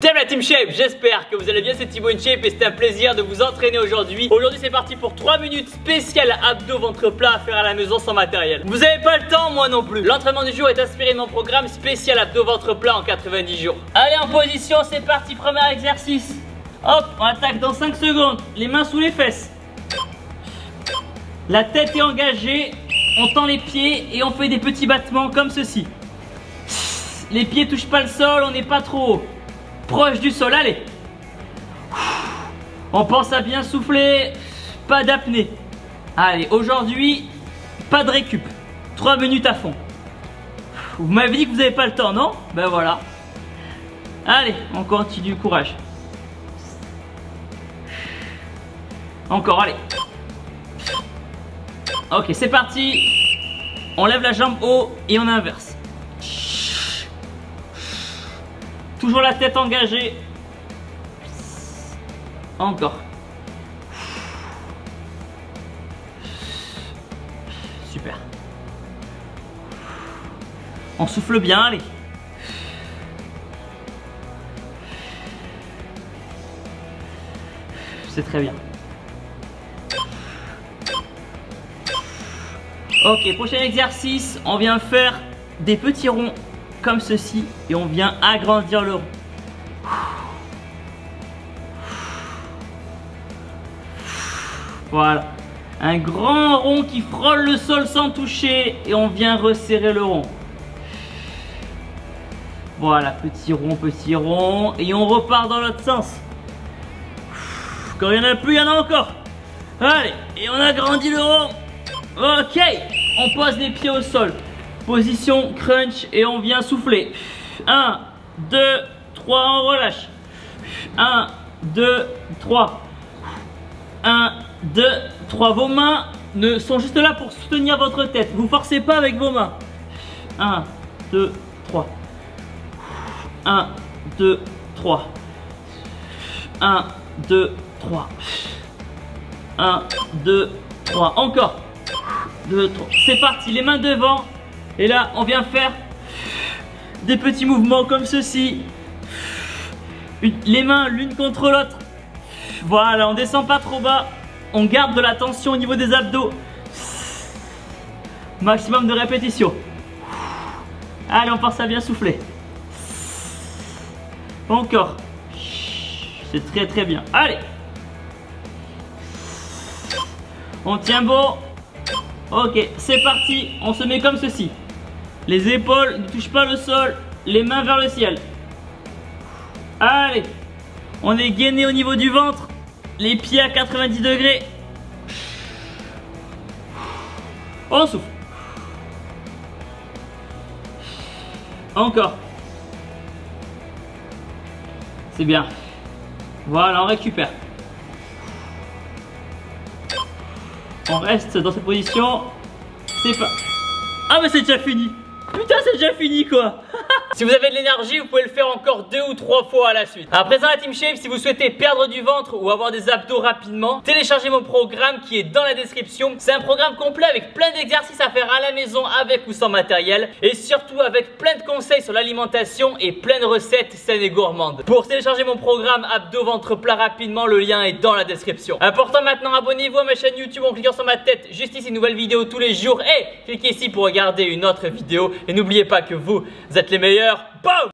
Salut la Team Shape, j'espère que vous allez bien, c'est Thibaut InShape et c'est un plaisir de vous entraîner aujourd'hui. Aujourd'hui c'est parti pour 3 minutes spéciales abdos ventre plat à faire à la maison sans matériel. Vous avez pas le temps, moi non plus. L'entraînement du jour est inspiré de mon programme spécial abdos ventre plat en 90 jours. Allez en position, c'est parti, premier exercice. Hop, on attaque dans 5 secondes, les mains sous les fesses. La tête est engagée, on tend les pieds et on fait des petits battements comme ceci. Les pieds touchent pas le sol, on n'est pas trop haut. Proche du sol, allez. On pense à bien souffler, pas d'apnée. Allez, aujourd'hui, pas de récup. 3 minutes à fond. Vous m'avez dit que vous n'avez pas le temps, non? Ben voilà. Allez, on continue, courage. Encore, allez. Ok, c'est parti. On lève la jambe haut et on inverse. Toujours la tête engagée. Encore. Super. On souffle bien, allez. C'est très bien. Ok, prochain exercice, on vient faire des petits ronds comme ceci et on vient agrandir le rond. Voilà, un grand rond qui frôle le sol sans toucher et on vient resserrer le rond. Voilà, petit rond et on repart dans l'autre sens. Quand il n'y en a plus, il y en a encore. Allez, et on agrandit le rond. Ok, on pose les pieds au sol. Position crunch et on vient souffler. 1, 2, 3, on relâche. 1, 2, 3. 1, 2, 3. Vos mains sont juste là pour soutenir votre tête. Vous ne forcez pas avec vos mains. 1, 2, 3. 1, 2, 3. 1, 2, 3. 1, 2, 3. Encore. 2, 3. C'est parti, les mains devant. Et là, on vient faire des petits mouvements comme ceci. Les mains l'une contre l'autre. Voilà, on descend pas trop bas. On garde de la tension au niveau des abdos. Maximum de répétitions. Allez, on pense à bien souffler. Encore. C'est très très bien. Allez. On tient bon. Ok, c'est parti. On se met comme ceci. Les épaules ne touchent pas le sol, les mains vers le ciel. Allez, on est gainé au niveau du ventre, les pieds à 90 degrés. On souffle. Encore. C'est bien. Voilà, on récupère. On reste dans cette position. C'est pas... Ah mais c'est déjà fini. Putain, c'est déjà fini quoi. Si vous avez de l'énergie, vous pouvez le faire encore 2 ou 3 fois à la suite. À présent la Team Shape, si vous souhaitez perdre du ventre ou avoir des abdos rapidement, téléchargez mon programme qui est dans la description. C'est un programme complet avec plein d'exercices à faire à la maison avec ou sans matériel. Et surtout avec plein de conseils sur l'alimentation et plein de recettes saines et gourmandes. Pour télécharger mon programme abdos ventre plat rapidement, le lien est dans la description. Important maintenant, abonnez-vous à ma chaîne YouTube en cliquant sur ma tête. Juste ici, une nouvelle vidéo tous les jours. Et cliquez ici pour regarder une autre vidéo. Et n'oubliez pas que vous êtes les meilleurs. Boum!